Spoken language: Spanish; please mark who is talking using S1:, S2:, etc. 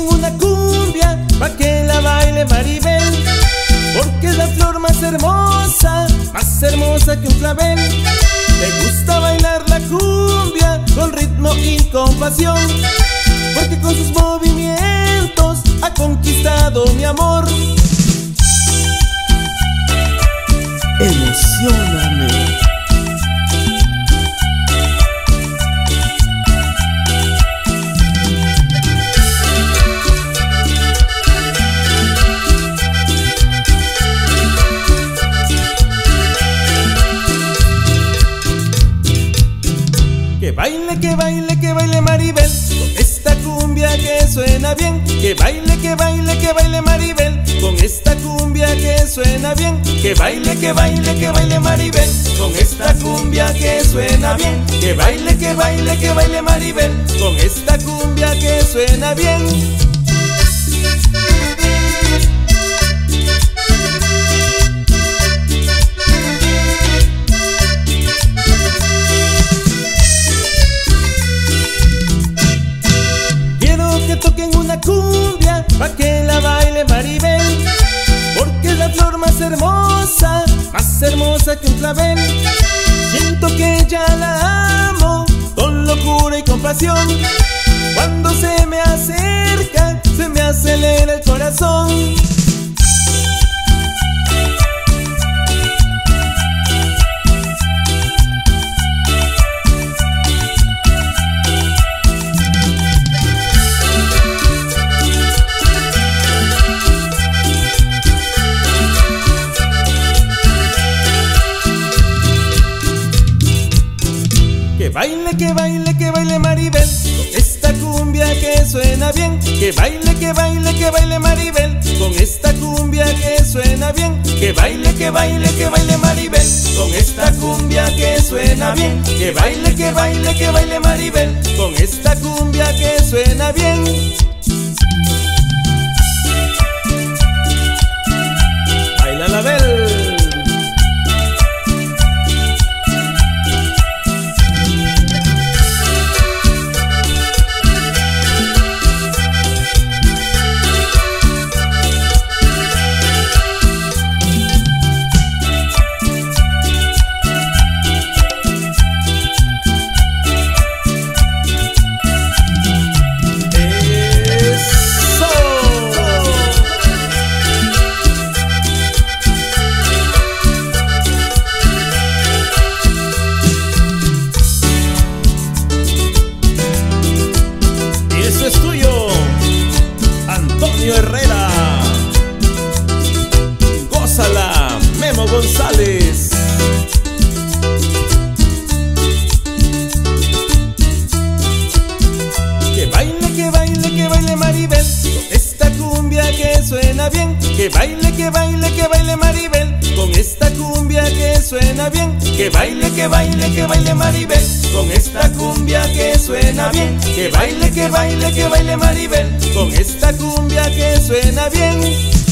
S1: toquen una cumbia pa' que la baile Maribel, porque es la flor más hermosa que un clavel. Le gusta bailar la cumbia con ritmo y con pasión, porque con sus movimientos ha conquistado mi amor. Emocióname. Que baile, que baile, que baile Maribel con esta cumbia que suena bien. Que baile, que baile, que baile Maribel con esta cumbia que suena bien. Que baile, que baile, que baile Maribel con esta cumbia que suena bien. Que baile, que baile, que baile Maribel con esta cumbia que suena bien. Toquen una cumbia pa' que la baile Maribel, porque es la flor más hermosa que un clavel. Siento que ya la amo con locura y con pasión. Cuando se me acerca, se me acelera el corazón. Que baile, que baile, que baile Maribel con esta cumbia que suena bien. Que baile, que baile, que baile Maribel con esta cumbia que suena bien. Que baile, que baile, que baile Maribel con esta cumbia que suena bien. Que baile, que baile, que baile Maribel con esta cumbia que suena bien. Baila la Bel. Es tuyo, Antonio Herrera. Gózala, Memo González. Que baile, que baile, que baile Maribel con esta cumbia que suena bien. Que baile, que baile, que baile Maribel con esta cumbia que suena bien. Que baile, que baile, que baile Maribel con esta cumbia que suena bien. Que baile, que baile, que baile Maribel con esta cumbia que suena bien.